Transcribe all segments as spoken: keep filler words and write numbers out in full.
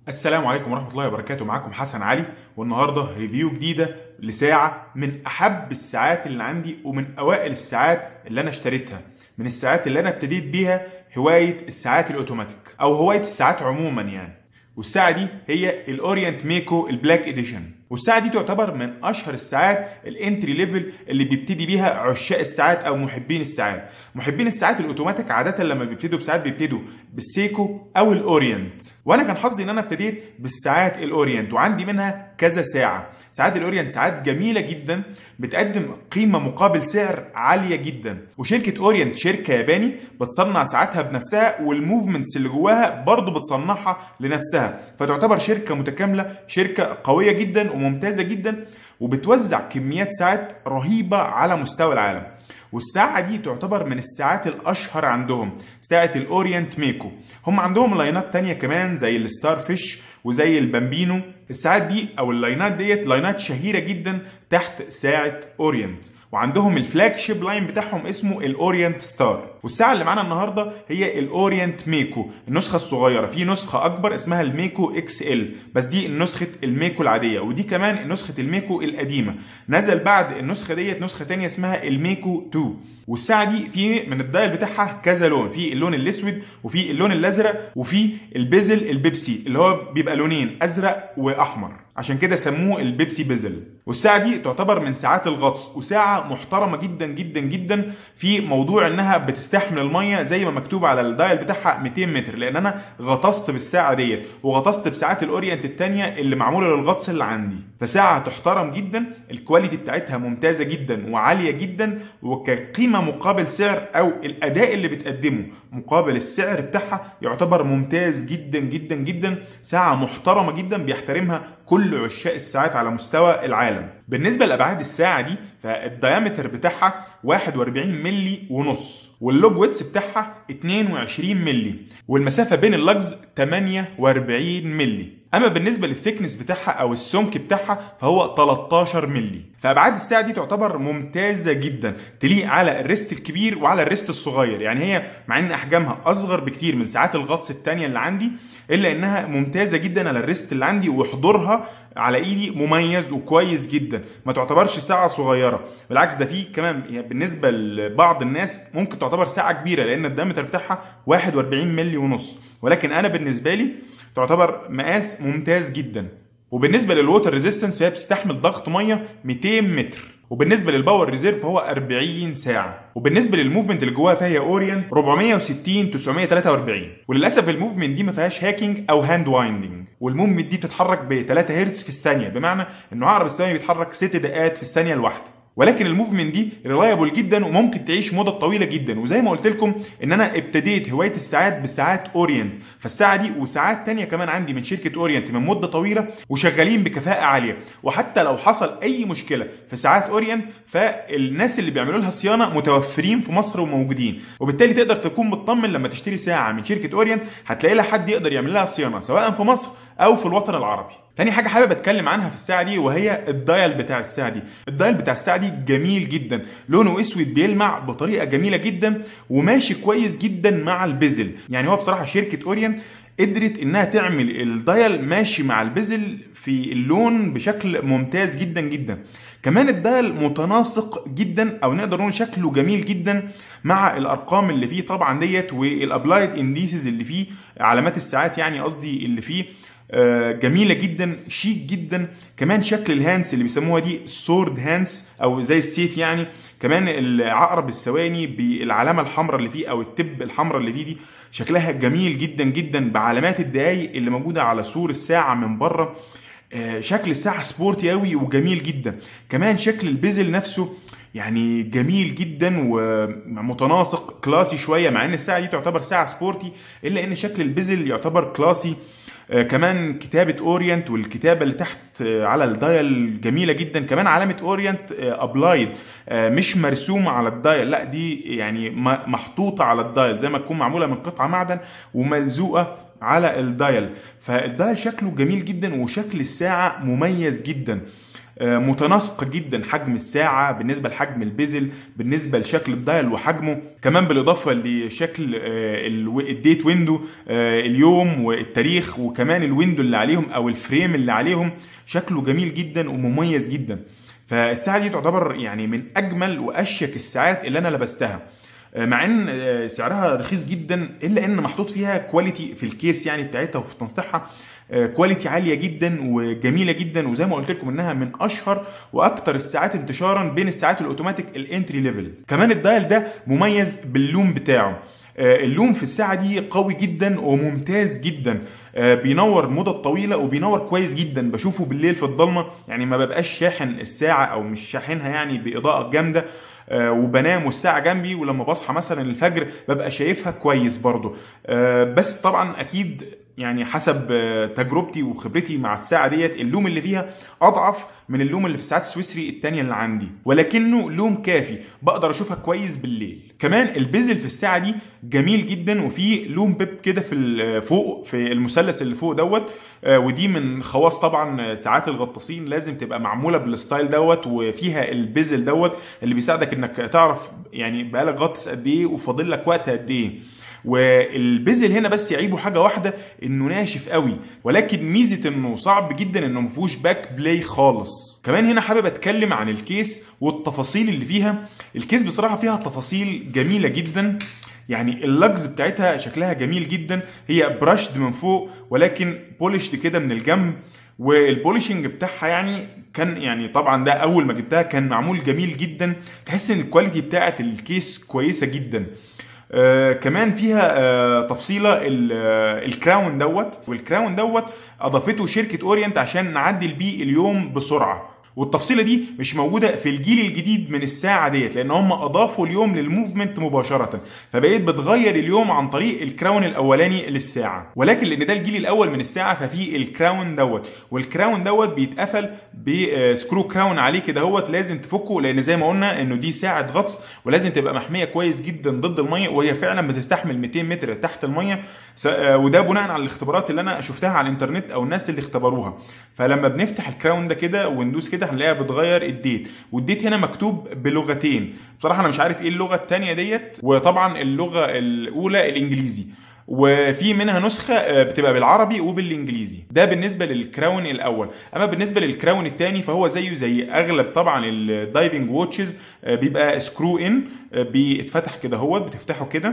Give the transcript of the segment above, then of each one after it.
السلام عليكم ورحمة الله وبركاته. معاكم حسن علي، والنهاردة ريفيو جديدة لساعة من أحب الساعات اللي عندي ومن أوائل الساعات اللي أنا اشتريتها، من الساعات اللي أنا ابتديت بيها هواية الساعات الأوتوماتيك أو هواية الساعات عموما يعني. والساعة دي هي الأورينت ميكو البلاك إديشن، والساعة دي تعتبر من أشهر الساعات الانتري ليفل اللي بيبتدي بيها عشاق الساعات أو محبين الساعات. محبين الساعات الأوتوماتيك عادة لما بيبتدوا بساعات بيبتدوا بالسيكو أو الأورينت، وأنا كان حظي إن أنا ابتديت بالساعات الأورينت وعندي منها كذا ساعة. ساعات الأورينت ساعات جميلة جدا، بتقدم قيمة مقابل سعر عالية جدا، وشركة أورينت شركة ياباني بتصنع ساعاتها بنفسها، والموفمنتس اللي جواها برضه بتصنعها لنفسها، فتعتبر شركة متكاملة، شركة قوية جدا وممتازة جدا، وبتوزع كميات ساعات رهيبة على مستوى العالم. والساعة دي تعتبر من الساعات الأشهر عندهم، ساعة الأورينت ميكو. هم عندهم لاينات تانية كمان زي الستار فيش وزي البامبينو. الساعات دي أو اللاينات ديت لاينات شهيرة جدا تحت ساعة أورينت، وعندهم الفلاج شيب لاين بتاعهم اسمه الاورينت ستار. والساعه اللي معانا النهارده هي الاورينت ميكو النسخه الصغيره، في نسخه اكبر اسمها الميكو اكس ال، بس دي نسخه الميكو العاديه، ودي كمان نسخه الميكو القديمه. نزل بعد النسخه ديت نسخه تانية اسمها الميكو اتنين. والساعه دي في من الدايل بتاعها كذا لون، في اللون الاسود وفي اللون الازرق وفي البيزل البيبسي اللي هو بيبقى لونين ازرق واحمر، عشان كده سموه البيبسي بيزل. والساعه دي تعتبر من ساعات الغطس، وساعه محترمه جدا جدا جدا في موضوع انها بتستحمل الميه زي ما مكتوب على الدايل بتاعها مئتين متر، لان انا غطست بالساعه ديت وغطست بساعات الاورينت الثانيه اللي معموله للغطس اللي عندي. فساعه تحترم جدا، الكواليتي بتاعتها ممتازه جدا وعاليه جدا، وكقيمه مقابل سعر او الاداء اللي بتقدمه مقابل السعر بتاعها يعتبر ممتاز جدا جدا جدا. ساعه محترمه جدا بيحترمها كل عشاق الساعات على مستوى العالم. بالنسبه لابعاد الساعه دي فالديامتر بتاعها واحد وأربعين مللي ونص، واللوج ويتس بتاعها اتنين وعشرين مللي، والمسافه بين اللجز تمانية وأربعين مللي. اما بالنسبه للثيكنس بتاعها او السمك بتاعها فهو تلتاشر مللي. فابعاد الساعه دي تعتبر ممتازه جدا، تليق على الريست الكبير وعلى الريست الصغير. يعني هي مع ان احجامها اصغر بكتير من ساعات الغطس الثانيه اللي عندي، الا انها ممتازه جدا على الريست اللي عندي، وحضورها على ايدي مميز وكويس جدا، ما تعتبرش ساعه صغيره، بالعكس ده في كمان بالنسبه لبعض الناس ممكن تعتبر ساعه كبيره لان الدايمتر بتاعها واحد وأربعين مللي ونص، ولكن انا بالنسبه لي تعتبر مقاس ممتاز جدا. وبالنسبه للووتر ريزيستنس فهي بتستحمل ضغط ميه مئتين متر، وبالنسبه للباور ريزيرف فهو أربعين ساعه، وبالنسبه للموفمنت اللي جواها فهي اورينت أربعمية وستين تسعمية وتلاتة وأربعين. وللاسف الموفمنت دي ما فيهاش هاكينج او هاند وايندنج، والموفمنت دي تتحرك ب تلاتة هرتز في الثانيه، بمعنى انه عقرب الثواني بيتحرك ست دقائق في الثانيه الواحده. ولكن الموفمنت دي ريلايبل جدا وممكن تعيش مده طويله جدا. وزي ما قلت لكم ان انا ابتديت هوايه الساعات بساعات اورينت، فالساعه دي وساعات تانية كمان عندي من شركه اورينت من مده طويله وشغالين بكفاءه عاليه، وحتى لو حصل اي مشكله في ساعات اورينت فالناس اللي بيعملوا لها صيانه متوفرين في مصر وموجودين، وبالتالي تقدر تكون مطمن لما تشتري ساعه من شركه اورينت هتلاقي لها حد يقدر يعمل لها صيانه سواء في مصر او في الوطن العربي. تاني حاجه حابب اتكلم عنها في الساعه دي وهي الدايل بتاع الساعه دي. الدايل بتاع الساعه دي جميل جدا، لونه اسود بيلمع بطريقه جميله جدا وماشي كويس جدا مع البيزل. يعني هو بصراحه شركه اورينت قدرت انها تعمل الدايل ماشي مع البيزل في اللون بشكل ممتاز جدا جدا. كمان الدايل متناسق جدا، او نقدر نقول شكله جميل جدا مع الارقام اللي فيه طبعا ديت، والابلايد انديسز اللي فيه، علامات الساعات يعني قصدي اللي فيه جميله جدا، شيك جدا. كمان شكل الهانس اللي بيسموها دي السورد هانس او زي السيف يعني، كمان العقرب الثواني بالعلامه الحمراء اللي فيه او التب الحمراء اللي فيه دي شكلها جميل جدا جدا، بعلامات الدقايق اللي موجوده على سور الساعه من بره. شكل الساعه سبورتي قوي وجميل جدا. كمان شكل البيزل نفسه يعني جميل جدا ومتناسق كلاسي شويه، مع ان الساعه دي تعتبر ساعه سبورتي الا ان شكل البيزل يعتبر كلاسي. آه كمان كتابة اورينت والكتابة اللي تحت آه على الدايل جميلة جدا. كمان علامة اورينت آه ابلايد، آه مش مرسومة على الدايل، لا دي يعني محطوطة على الدايل زي ما تكون معمولة من قطعة معدن وملزوقة على الدايل. فالدايل شكله جميل جدا وشكل الساعه مميز جدا، متناسق جدا حجم الساعه بالنسبه لحجم البيزل، بالنسبه لشكل الدايل وحجمه، كمان بالاضافه لشكل الديت ويندو، اليوم والتاريخ، وكمان الويندو اللي عليهم او الفريم اللي عليهم شكله جميل جدا ومميز جدا. فالساعه دي تعتبر يعني من اجمل واشيك الساعات اللي انا لبستها، مع ان سعرها رخيص جدا الا ان محطوط فيها كواليتي في الكيس يعني بتاعتها وفي تنسيقها كواليتي عاليه جدا وجميله جدا، وزي ما قلت لكم انها من اشهر واكثر الساعات انتشارا بين الساعات الاوتوماتيك الانتري ليفل. كمان الدايل ده مميز باللوم بتاعه، اللوم في الساعه دي قوي جدا وممتاز جدا، بينور مدة طويله وبينور كويس جدا، بشوفه بالليل في الضلمه يعني ما ببقاش شاحن الساعه او مش شاحنها يعني باضاءه جامده، وبنام والساعه جنبي، ولما بصحى مثلا الفجر ببقى شايفها كويس برضو. بس طبعا اكيد يعني حسب تجربتي وخبرتي مع الساعه ديت اللوم اللي فيها اضعف من اللوم اللي في الساعات السويسري التانية اللي عندي، ولكنه لوم كافي بقدر اشوفها كويس بالليل. كمان البيزل في الساعه دي جميل جدا، وفي لوم بيب كده في فوق في المثلث اللي فوق دوت، ودي من خواص طبعا ساعات الغطاسين، لازم تبقى معموله بالستايل دوت، وفيها البيزل دوت اللي بيساعدك انك تعرف يعني بقالك غطس قد ايه وفاضل لك وقت قد ايه. والبيزل هنا بس يعيبه حاجه واحده، انه ناشف قوي، ولكن ميزه انه صعب جدا انه ما فيهوش باك بلاي خالص. كمان هنا حابب اتكلم عن الكيس والتفاصيل اللي فيها. الكيس بصراحه فيها تفاصيل جميله جدا، يعني اللجز بتاعتها شكلها جميل جدا، هي برشد من فوق ولكن بولشد كده من الجنب، والبوليشنج بتاعها يعني كان يعني طبعا ده اول ما جبتها كان معمول جميل جدا، تحس ان الكواليتي بتاعت الكيس كويسه جدا. آه كمان فيها آه تفصيله آه الكراون دوت، والكراون دوت اضافته شركه اورينت عشان نعدل بيه اليوم بسرعه، والتفصيله دي مش موجوده في الجيل الجديد من الساعه ديت، لان هم اضافوا اليوم للموفمنت مباشره، فبقيت بتغير اليوم عن طريق الكراون الاولاني للساعه. ولكن لان ده الجيل الاول من الساعه ففي الكراون دوت، والكراون دوت بيتقفل بسكرو كراون عليه كده هوت، لازم تفكه، لان زي ما قلنا انه دي ساعه غطس ولازم تبقى محميه كويس جدا ضد الميه، وهي فعلا بتستحمل مئتين متر تحت الميه، وده بناء على الاختبارات اللي انا شفتها على الانترنت او الناس اللي اختبروها. فلما بنفتح الكراون ده كده وندوس كده هنلاقيها بتغير الديت، والديت هنا مكتوب بلغتين، بصراحه انا مش عارف ايه اللغه الثانيه ديت، وطبعا اللغه الاولى الانجليزي، وفي منها نسخه بتبقى بالعربي وبالانجليزي. ده بالنسبه للكراون الاول. اما بالنسبه للكراون الثاني فهو زيه زي اغلب طبعا الدايفنج ووتشز، بيبقى سكرو ان، بيتفتح كده هوت، بتفتحه كده،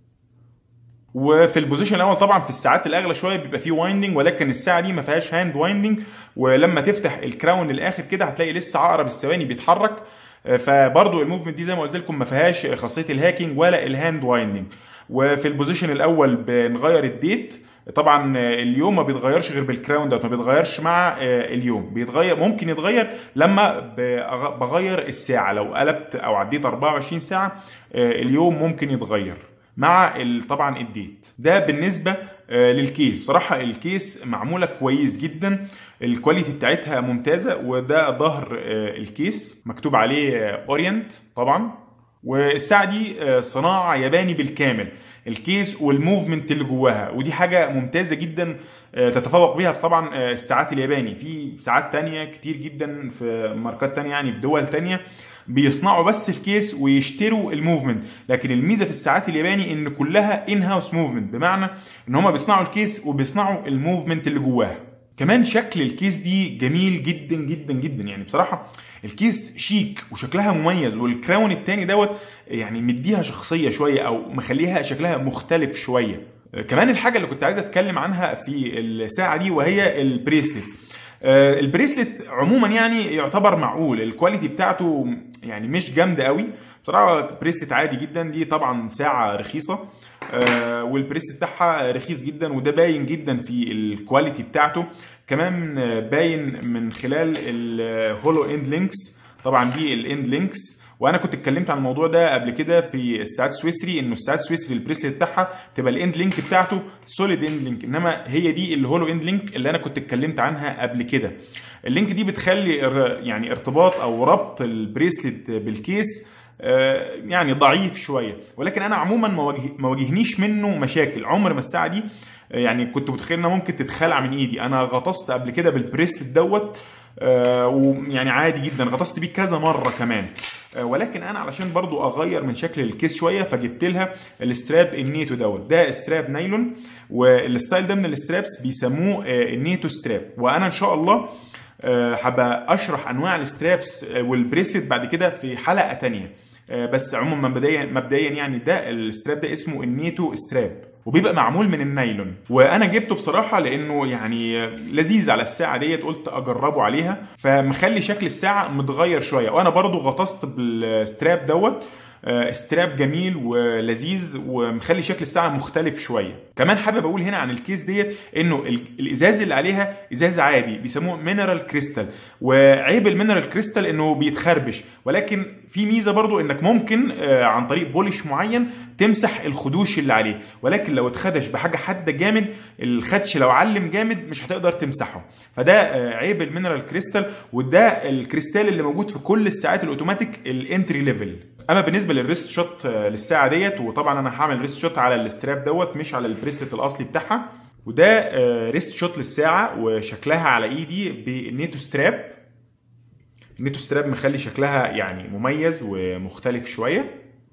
وفي البوزيشن الاول طبعا في الساعات الاغلى شويه بيبقى فيه وايندنج، ولكن الساعه دي ما فيهاش هاند وايندنج، ولما تفتح الكراون للاخر كده هتلاقي لسه عقرب الثواني بيتحرك، فبرضو الموفمنت دي زي ما قلت لكم ما فيهاش خاصيه الهاكينج ولا الهاند وايندنج. وفي البوزيشن الاول بنغير الديت، طبعا اليوم ما بيتغيرش غير بالكراون ده، ما بيتغيرش مع اليوم، بيتغير ممكن يتغير لما بغير الساعه، لو قلبت او عديت أربعة وعشرين ساعه اليوم ممكن يتغير مع طبعا الديت. ده بالنسبه للكيس. بصراحه الكيس معموله كويس جدا، الكواليتي بتاعتها ممتازه، وده ظهر الكيس مكتوب عليه اورينت طبعا، والساعه دي صناعه ياباني بالكامل، الكيس والموفمنت اللي جواها، ودي حاجه ممتازه جدا تتفوق بيها طبعا الساعات الياباني. في ساعات تانية كتير جدا في ماركات تانية يعني في دول تانية بيصنعوا بس الكيس ويشتروا الموفمنت، لكن الميزه في الساعات الياباني ان كلها ان هاوس موفمنت، بمعنى ان هم بيصنعوا الكيس وبيصنعوا الموفمنت اللي جواها. كمان شكل الكيس دي جميل جدا جدا جدا، يعني بصراحه الكيس شيك وشكلها مميز، والكراون التاني دوت يعني مديها شخصيه شويه او مخليها شكلها مختلف شويه. كمان الحاجه اللي كنت عايز اتكلم عنها في الساعه دي وهي البريسلت. البريسلت عموما يعني يعتبر معقول، الكواليتي بتاعته يعني مش جامده قوي بصراحه، بريسلت عادي جدا، دي طبعا ساعه رخيصه والبريس بتاعها رخيص جدا، وده باين جدا في الكواليتي بتاعته. كمان باين من خلال الهولو اند لينكس، طبعا دي الاند لينكس، وانا كنت اتكلمت عن الموضوع ده قبل كده في الساعات السويسري، انه الساعات السويسري البريس بتاعها تبقى الاند لينك بتاعته سوليد اند لينك، انما هي دي الهولو اند لينك اللي انا كنت اتكلمت عنها قبل كده. اللينك دي بتخلي يعني ارتباط او ربط البريسلت بالكيس يعني ضعيف شويه، ولكن انا عموما ما واجهنيش منه مشاكل، عمر ما الساعه دي يعني كنت متخيل انها ممكن تتخلع من ايدي. انا غطست قبل كده بالبريسلت دوت آه ويعني عادي جدا، غطست بيه كذا مره كمان. آه ولكن انا علشان برضو اغير من شكل الكيس شويه فجبت لها الستراب النيتو دوت. ده ستراب نايلون، والستايل ده من السترابس بيسموه آه النيتو ستراب. وانا ان شاء الله هبقى اشرح انواع السترابس والبريسلت بعد كده في حلقه تانية. بس عموما مبدئيا مبدئيا يعني ده الستراب ده اسمه النيتو ستراب، وبيبقى معمول من النايلون. وانا جبته بصراحه لانه يعني لذيذ على الساعه ديت، قلت اجربه عليها، فمخلي شكل الساعه متغير شويه. وانا برضو غطست بالستراب دوت، استراب جميل ولذيذ ومخلي شكل الساعه مختلف شويه. كمان حابب اقول هنا عن الكيس ديت انه الازاز اللي عليها ازاز عادي بيسموه مينرال كريستال، وعيب المينرال كريستال انه بيتخربش، ولكن في ميزه برضو انك ممكن عن طريق بولش معين تمسح الخدوش اللي عليه، ولكن لو اتخدش بحاجه حاده جامد الخدش لو علم جامد مش هتقدر تمسحه. فده عيب المينرال كريستال، وده الكريستال اللي موجود في كل الساعات الاوتوماتيك الانتري ليفل. اما بالنسبه للريست شوت للساعه ديت، وطبعا انا هعمل ريست شوت على الستراب دوت مش على البريسلت الاصلي بتاعها، وده ريست شوت للساعه وشكلها على ايدي بالنيتو ستراب. النيتو ستراب مخلي شكلها يعني مميز ومختلف شويه.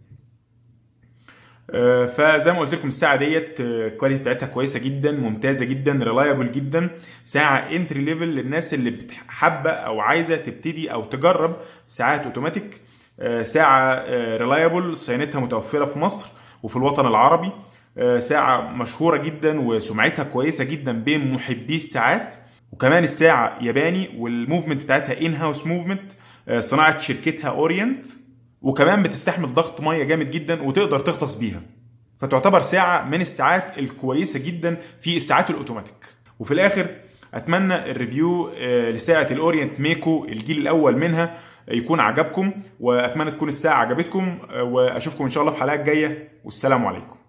فزي ما قلت لكم الساعه ديت الكواليتي بتاعتها كويسه جدا، ممتازه جدا، ريلايبل جدا، ساعه انتري ليفل للناس اللي حابه او عايزه تبتدي او تجرب ساعات اوتوماتيك. ساعه ريلايبل، صيانتها متوفره في مصر وفي الوطن العربي، ساعه مشهوره جدا وسمعتها كويسه جدا بين محبي الساعات. وكمان الساعه ياباني والموفمنت بتاعتها ان هاوس موفمنت، صناعه شركتها اورينت، وكمان بتستحمل ضغط ميه جامد جدا وتقدر تغطس بيها. فتعتبر ساعه من الساعات الكويسه جدا في الساعات الاوتوماتيك. وفي الاخر اتمنى الريفيو لساعه الاورينت ميكو الجيل الاول منها يكون عجبكم، واتمنى تكون الساعه عجبتكم، واشوفكم ان شاء الله في حلقات جايه، والسلام عليكم.